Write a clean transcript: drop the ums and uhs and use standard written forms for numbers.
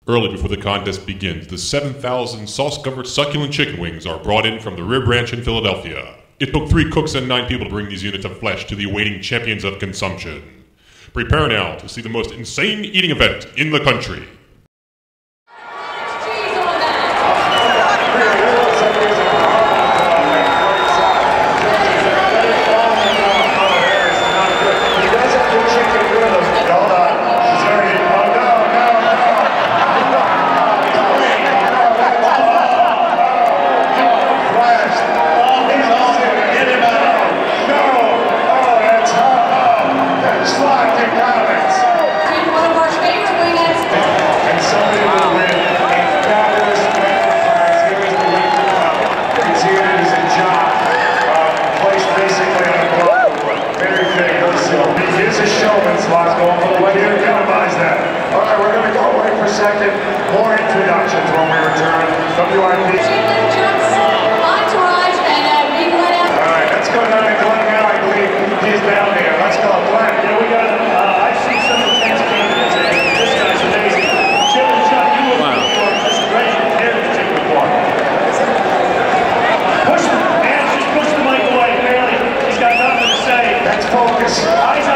Early before the contest begins, the 7,000 sauce-covered succulent chicken wings are brought in from the Rib Ranch in Philadelphia. It took 3 cooks and 9 people to bring these units of flesh to the awaiting champions of consumption. Prepare now to see the most insane eating event in the country. More introductions when we return. WIP. Entourage and Big Glenn. All right, let's go down to Glenn now. I believe he's down there. Let's go, Glenn. Yeah, we got. I've seen some of the things candidates. This guy's amazing. Chip and Chuck, you will be just ready to prepare to take the part. Push the man, just push the mic away. Barely. He's got nothing to say. Let's focus. Eyes on